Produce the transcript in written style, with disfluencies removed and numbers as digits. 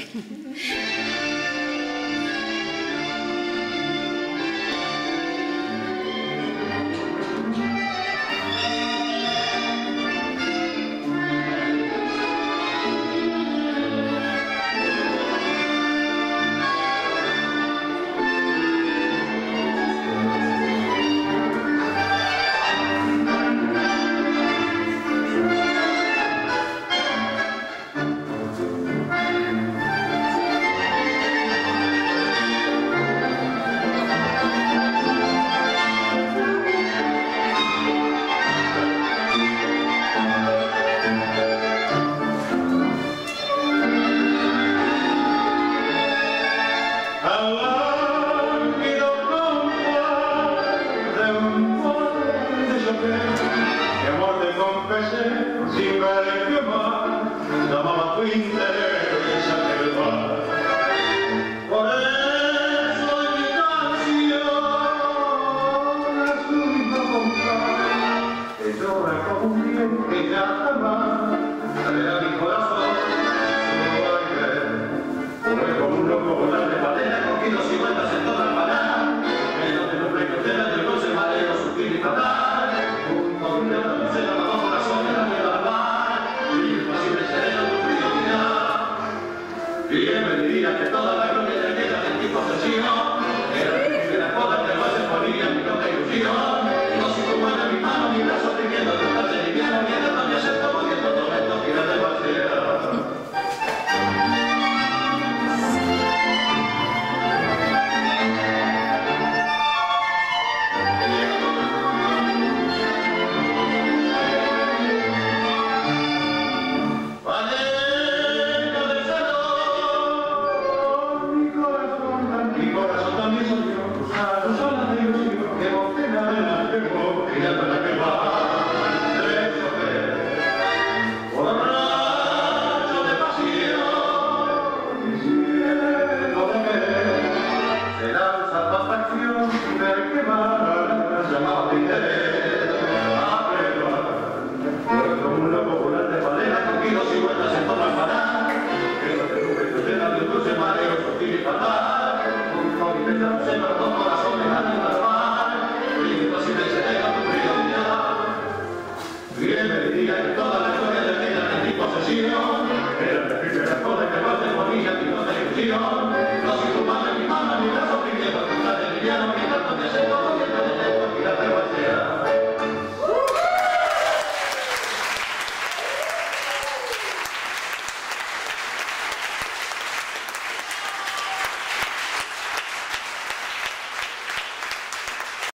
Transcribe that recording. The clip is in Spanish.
Sin ver que más llamaba tu interés aquel bar. Por eso mi canción es un himno compás que llora como un bien que ya jamás traerá mi corazón su aire. Fue como un loco volar de patera con kilos y vueltas en toda la parada, en donde no precontera del goce mareo sutil y fatal. Bienvenida que toda la